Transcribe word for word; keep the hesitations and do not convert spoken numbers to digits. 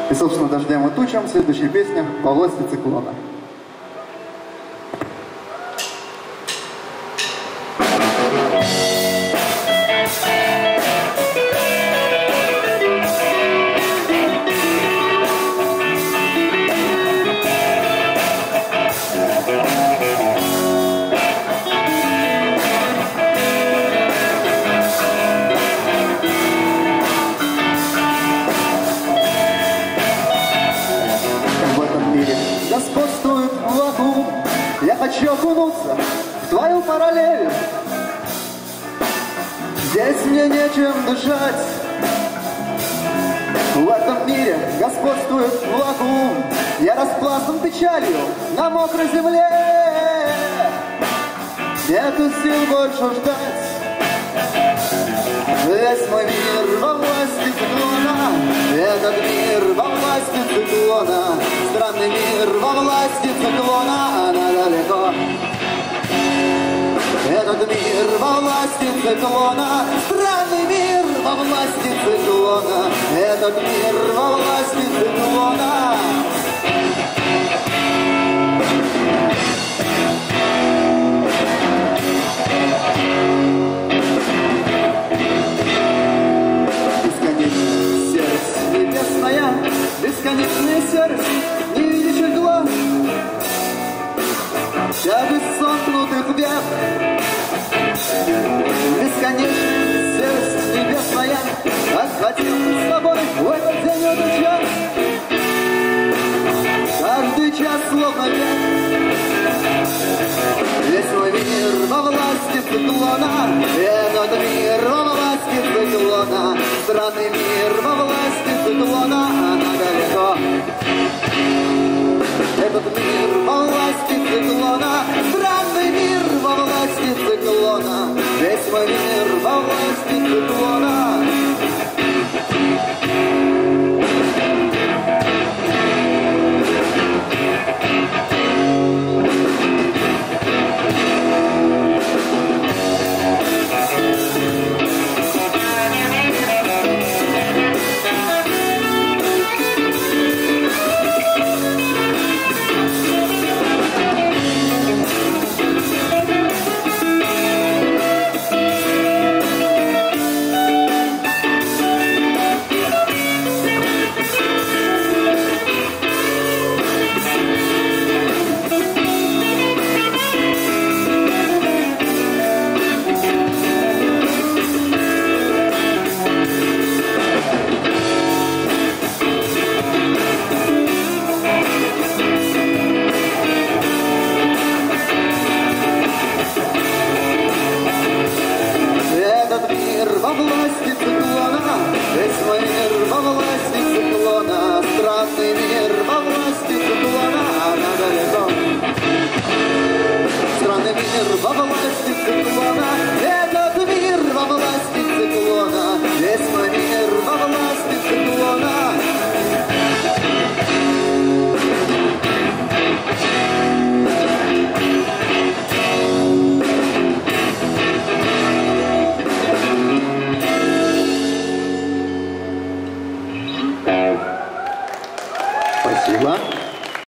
И, собственно, дождем и тучам, следующая песня «Во власти циклона». Господствует вакуум, я хочу окунуться в твою параллель. Здесь мне нечем дышать. В этом мире господствует вакуум, я распластан печалью на мокрой земле. Нету сил больше ждать. Весь мой мир во власти циклона, этот мир во власти циклона, странный мир во власти циклона, она далеко. Этот мир во власти циклона, странный мир во власти циклона, этот мир во власти циклона. Бесконечная серость, не видящих глаз, тяжесть сомкнутых век. Бесконечная серость небесная, отхватил с тобой в этот день, этот час. Каждый час словно век. Весь мой мир во власти циклона, этот мир во власти циклона, странный мир во власти циклона, она далеко. Этот мир во власти циклона, странный мир во власти циклона, весь мой мир во власти циклона. Во власти циклона, весь мой мир во власти циклона, странный мир во власти циклона, она далеко. Странный мир во власти циклона.